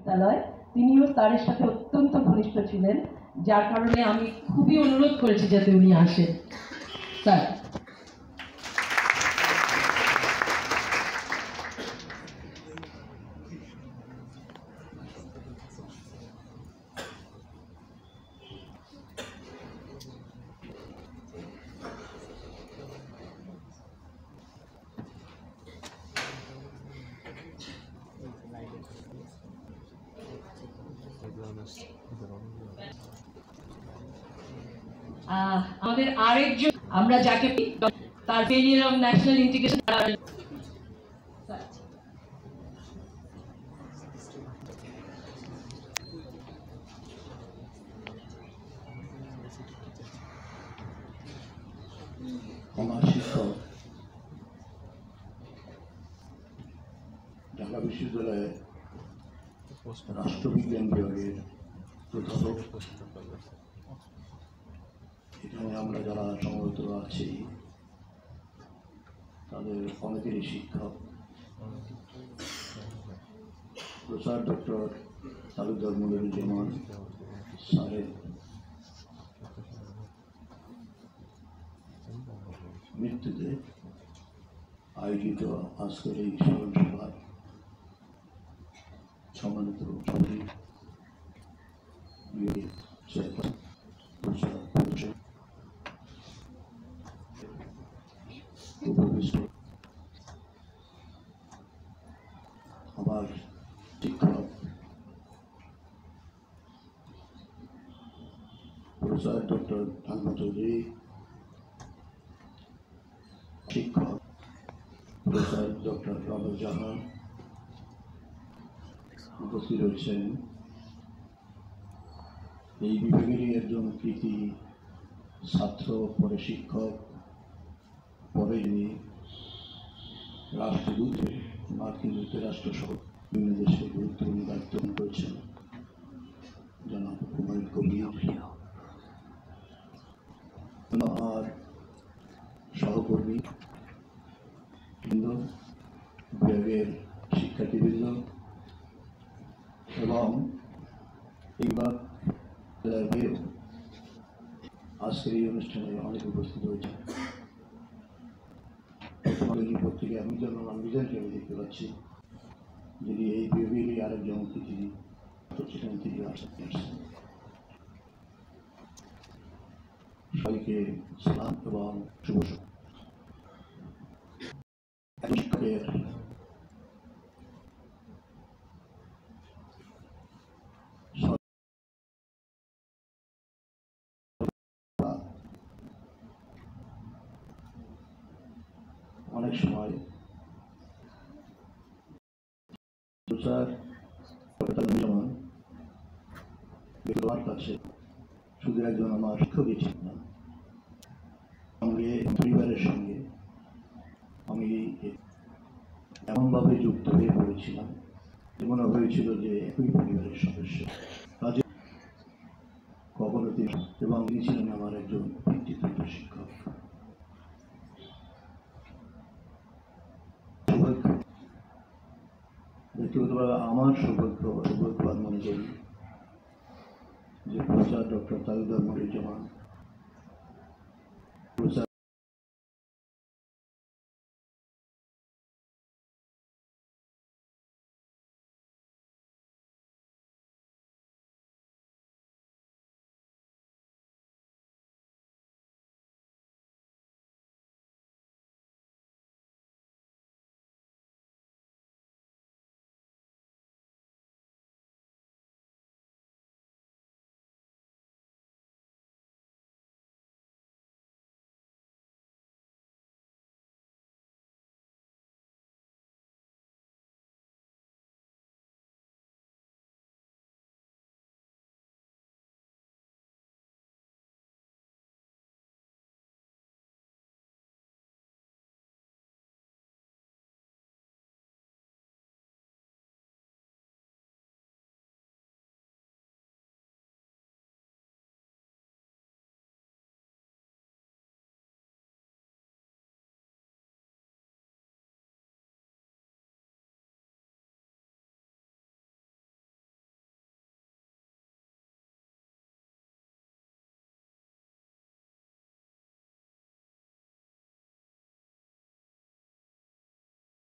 বিশ্ববিদ্যালয়, তিনিও স্যারের সাথে অত্যন্ত ঘনিষ্ঠ ছিলেন, যার কারণে আমি খুবই অনুরোধ করেছি যাতে উনি আসেন। স্যার। আমাদের আরেকজন, আমরা যাকে তার ফেলিয়ার অফ ন্যাশনাল ইন্টিগ্রেশন, আমার শিক্ষক ঢাকা বিশ্ববিদ্যালয়ের রাষ্ট্রবিজ্ঞান বিভাগের প্রধানক। এখানে আমরা যারা সমবেত আছি তাদের অনেকেরই শিক্ষক প্রফেসর ডক্টর তালুকদার মনিরুজ্জামান স্যারের মৃত্যুতে আয়োজিত আজকের এই স্মরণ সভার সম্মানিত সভাপতি আমার শিক্ষক প্রফেসর ডক্টর আহমদ চৌধুরী, শিক্ষক প্রফেসর ডক্টর রমেশ জাহান উপস্থিত রয়েছেন। এই বিভাগেরই একজন কৃতি ছাত্র, পরে শিক্ষক, পরে যিনি রাষ্ট্রদূতে মার্কিন যুক্তরাষ্ট্র সহ বিভিন্ন দেশে গুরুত্বপূর্ণ দায়িত্ব পালন করেছেন জনাব হুমায়ুন কবির, আর সহকর্মী বৃন্দ, বিভাগের শিক্ষার্থীবৃন্দ এবং এইবার আজকের এই অনুষ্ঠানে অনেক উপস্থিত হয়েছে। পত্রিকা মিজানুর মিজানকে আমি দেখতে পাচ্ছি, যিনি এই বিভাগেরই আরেকজন অতিথি ছিলেন, তিনি আসছেন। সবাইকে সালাম এবং শুভ শিক্ষকের অনেক সময় আমার কাছে শুধু একজন আমার শিক্ষকই ছিল না, সঙ্গে পরিবারের সঙ্গে আমি এমনভাবে যুক্ত হয়ে পড়েছিলাম, মনে হয়েছিল যে একই পরিবারের সদস্য। কাজে কখনো তিনি এবং তিনি ছিলেন আমার একজন পিতৃতুল্য শিক্ষক। ব্যক্তিগতভাবে আমার সৌভাগ্যবান মনে করি যে প্রফেসর ডক্টর তালুকদার মনিরুজ্জামান